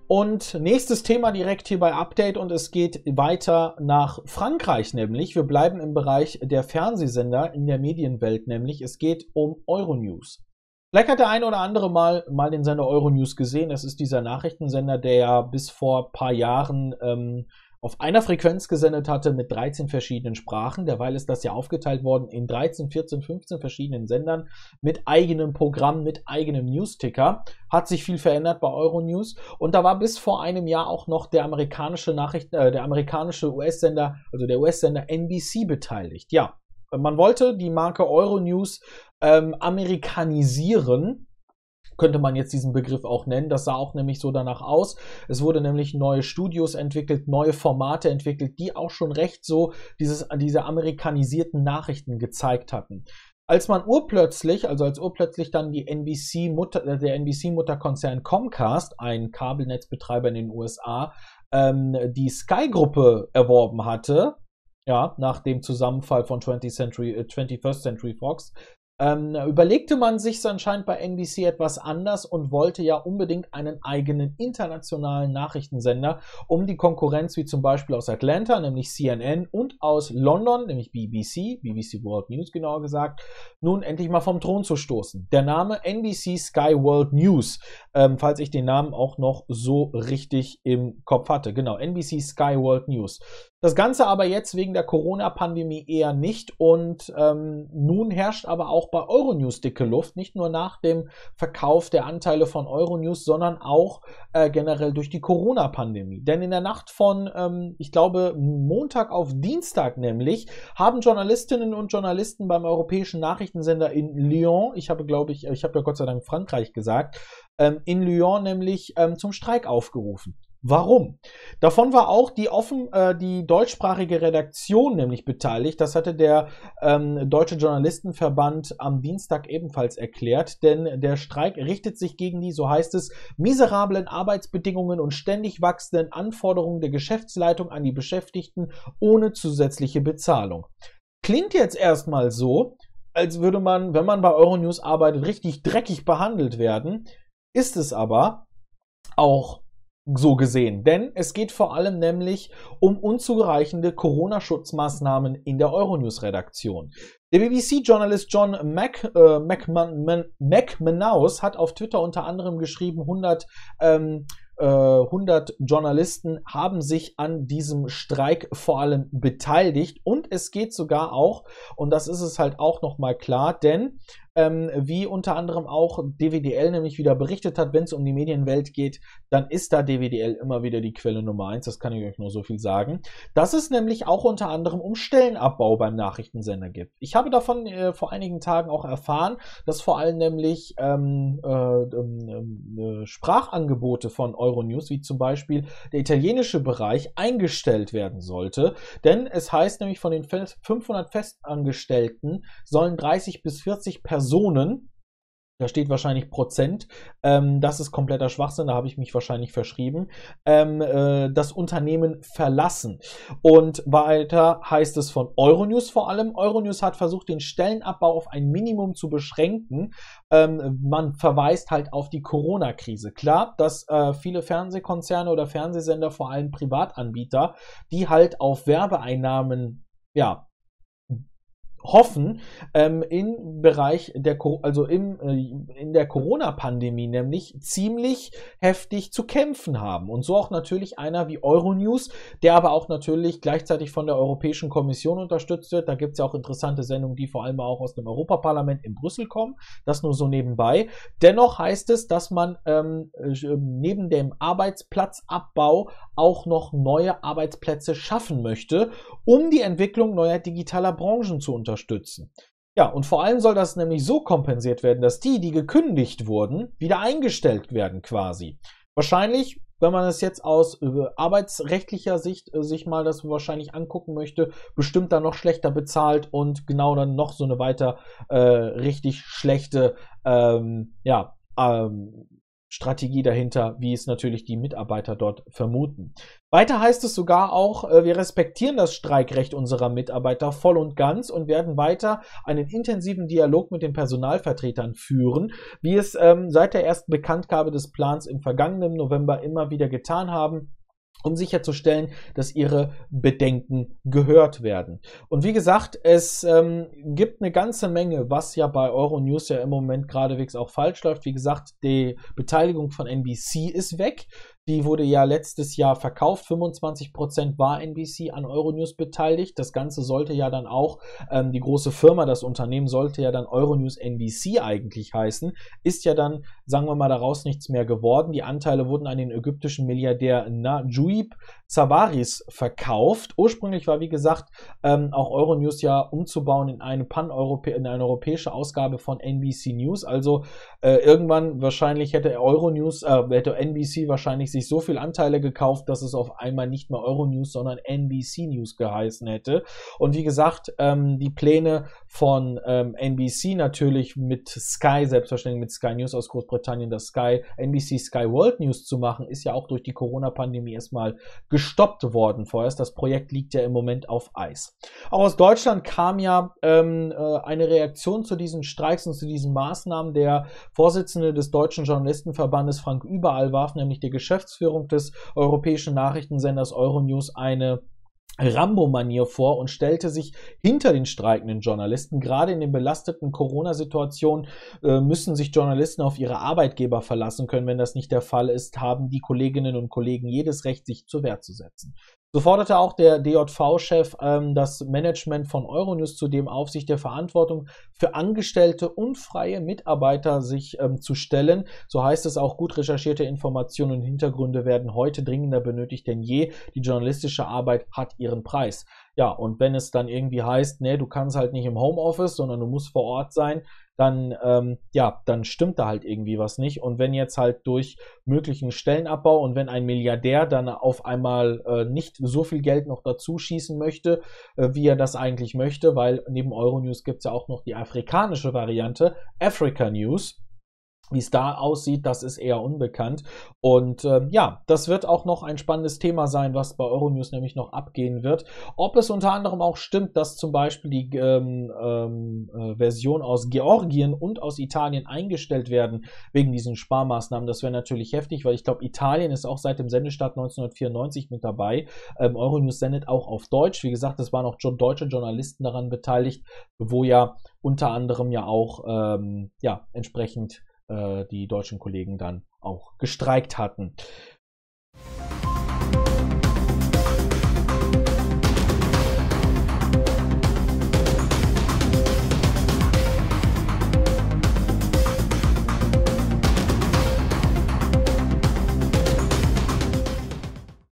Und nächstes Thema direkt hier bei Update und es geht weiter nach Frankreich nämlich. Wir bleiben im Bereich der Fernsehsender in der Medienwelt nämlich. Es geht um Euronews. Vielleicht hat der eine oder andere mal den Sender Euronews gesehen. Das ist dieser Nachrichtensender, der ja bis vor ein paar Jahren auf einer Frequenz gesendet hatte mit 13 verschiedenen Sprachen. Derweil ist das ja aufgeteilt worden in 13, 14, 15 verschiedenen Sendern mit eigenem Programm, mit eigenem News-Ticker. Hat sich viel verändert bei Euronews. Und da war bis vor einem Jahr auch noch der amerikanische US-Sender, also der US-Sender NBC beteiligt. Ja, man wollte die Marke Euronews amerikanisieren. Könnte man jetzt diesen Begriff auch nennen. Das sah auch nämlich so danach aus. Es wurde nämlich neue Studios entwickelt, neue Formate entwickelt, die auch schon recht so diese amerikanisierten Nachrichten gezeigt hatten. Als urplötzlich dann der NBC-Mutterkonzern Comcast, ein Kabelnetzbetreiber in den USA, die Sky-Gruppe erworben hatte, ja, nach dem Zusammenfall von 21st Century Fox, überlegte man sich anscheinend bei NBC etwas anders und wollte ja unbedingt einen eigenen internationalen Nachrichtensender, um die Konkurrenz wie zum Beispiel aus Atlanta, nämlich CNN, und aus London, nämlich BBC World News genauer gesagt, nun endlich mal vom Thron zu stoßen. Der Name NBC Sky World News, falls ich den Namen auch noch so richtig im Kopf hatte. Genau, NBC Sky World News. Das Ganze aber jetzt wegen der Corona-Pandemie eher nicht und nun herrscht aber auch bei Euronews dicke Luft, nicht nur nach dem Verkauf der Anteile von Euronews, sondern auch generell durch die Corona-Pandemie. Denn in der Nacht von, ich glaube, Montag auf Dienstag nämlich, haben Journalistinnen und Journalisten beim europäischen Nachrichtensender in Lyon, ich habe ja Gott sei Dank Frankreich gesagt, in Lyon nämlich zum Streik aufgerufen. Warum? Davon war auch die deutschsprachige Redaktion nämlich beteiligt. Das hatte der Deutsche Journalistenverband am Dienstag ebenfalls erklärt, denn der Streik richtet sich gegen die, so heißt es, miserablen Arbeitsbedingungen und ständig wachsenden Anforderungen der Geschäftsleitung an die Beschäftigten ohne zusätzliche Bezahlung. Klingt jetzt erstmal so, als würde man, wenn man bei Euronews arbeitet, richtig dreckig behandelt werden, ist es aber auch so gesehen, denn es geht vor allem nämlich um unzureichende Corona-Schutzmaßnahmen in der Euronews-Redaktion. Der BBC-Journalist John McManus hat auf Twitter unter anderem geschrieben, 100 Journalisten haben sich an diesem Streik vor allem beteiligt und es geht sogar auch, und das ist es halt auch nochmal klar, denn wie unter anderem auch DWDL nämlich wieder berichtet hat, wenn es um die Medienwelt geht, dann ist da DWDL immer wieder die Quelle Nummer 1, das kann ich euch nur so viel sagen, dass es nämlich auch unter anderem um Stellenabbau beim Nachrichtensender gibt. Ich habe davon vor einigen Tagen auch erfahren, dass vor allem nämlich Sprachangebote von Euronews, wie zum Beispiel der italienische Bereich, eingestellt werden sollte, denn es heißt nämlich, von den 500 Festangestellten sollen 30 bis 40 Personen, da steht wahrscheinlich Prozent, das ist kompletter Schwachsinn, da habe ich mich wahrscheinlich verschrieben, das Unternehmen verlassen. Und weiter heißt es von Euronews vor allem, Euronews hat versucht, den Stellenabbau auf ein Minimum zu beschränken. Man verweist halt auf die Corona-Krise. Klar, dass viele Fernsehkonzerne oder Fernsehsender, vor allem Privatanbieter, die halt auf Werbeeinnahmen, ja, hoffen, im Bereich in der Corona-Pandemie nämlich ziemlich heftig zu kämpfen haben. Und so auch natürlich einer wie Euronews, der aber auch natürlich gleichzeitig von der Europäischen Kommission unterstützt wird. Da gibt es ja auch interessante Sendungen, die vor allem auch aus dem Europaparlament in Brüssel kommen. Das nur so nebenbei. Dennoch heißt es, dass man neben dem Arbeitsplatzabbau auch noch neue Arbeitsplätze schaffen möchte, um die Entwicklung neuer digitaler Branchen zu unterstützen. Ja, und vor allem soll das nämlich so kompensiert werden, dass die gekündigt wurden, wieder eingestellt werden quasi. Wahrscheinlich, wenn man es jetzt aus arbeitsrechtlicher Sicht sich mal das wahrscheinlich angucken möchte, bestimmt dann noch schlechter bezahlt und genau dann noch so eine weiter richtig schlechte Strategie dahinter, wie es natürlich die Mitarbeiter dort vermuten. Weiter heißt es sogar auch, wir respektieren das Streikrecht unserer Mitarbeiter voll und ganz und werden weiter einen intensiven Dialog mit den Personalvertretern führen, wie es seit der ersten Bekanntgabe des Plans im vergangenen November immer wieder getan haben, um sicherzustellen, dass ihre Bedenken gehört werden. Und wie gesagt, es gibt eine ganze Menge, was ja bei Euronews ja im Moment geradewegs auch falsch läuft. Wie gesagt, die Beteiligung von NBC ist weg. Die wurde ja letztes Jahr verkauft. 25% war NBC an Euronews beteiligt. Das Ganze sollte ja dann auch, die große Firma, das Unternehmen sollte ja dann Euronews NBC eigentlich heißen. Ist ja dann, sagen wir mal, daraus nichts mehr geworden. Die Anteile wurden an den ägyptischen Milliardär Najuib Sawaris verkauft. Ursprünglich war, wie gesagt, auch Euronews ja umzubauen in eine europäische Ausgabe von NBC News. Also irgendwann wahrscheinlich hätte NBC wahrscheinlich sich so viel Anteile gekauft, dass es auf einmal nicht mehr Euronews, sondern NBC News geheißen hätte. Und wie gesagt, die Pläne von NBC natürlich mit Sky, selbstverständlich mit Sky News aus Großbritannien, das NBC Sky World News zu machen, ist ja auch durch die Corona-Pandemie erstmal gestoppt worden vorerst. Das Projekt liegt ja im Moment auf Eis. Auch aus Deutschland kam ja eine Reaktion zu diesen Streiks und zu diesen Maßnahmen. Der Vorsitzende des Deutschen Journalistenverbandes, Frank Überall, warf nämlich der Geschäftsführung des europäischen Nachrichtensenders Euronews eine Rambo-Manier vor und stellte sich hinter den streikenden Journalisten. Gerade in den belasteten Corona-Situationen müssen sich Journalisten auf ihre Arbeitgeber verlassen können. Wenn das nicht der Fall ist, haben die Kolleginnen und Kollegen jedes Recht, sich zur Wehr zu setzen. So forderte auch der DJV-Chef das Management von Euronews zudem auf, sich der Verantwortung für Angestellte und freie Mitarbeiter sich zu stellen. So heißt es auch, gut recherchierte Informationen und Hintergründe werden heute dringender benötigt denn je. Die journalistische Arbeit hat ihren Preis. Ja, und wenn es dann irgendwie heißt, nee, du kannst halt nicht im Homeoffice, sondern du musst vor Ort sein, dann, dann stimmt da halt irgendwie was nicht. Und wenn jetzt halt durch möglichen Stellenabbau und wenn ein Milliardär dann auf einmal nicht so viel Geld noch dazu schießen möchte, wie er das eigentlich möchte, weil neben Euronews gibt es ja auch noch die afrikanische Variante, Africa News. Wie es da aussieht, das ist eher unbekannt. Und das wird auch noch ein spannendes Thema sein, was bei Euronews nämlich noch abgehen wird. Ob es unter anderem auch stimmt, dass zum Beispiel die Version aus Georgien und aus Italien eingestellt werden wegen diesen Sparmaßnahmen, das wäre natürlich heftig, weil ich glaube, Italien ist auch seit dem Sendestart 1994 mit dabei. Euronews sendet auch auf Deutsch. Wie gesagt, es waren auch deutsche Journalisten daran beteiligt, wo ja unter anderem ja auch entsprechend die deutschen Kollegen dann auch gestreikt hatten.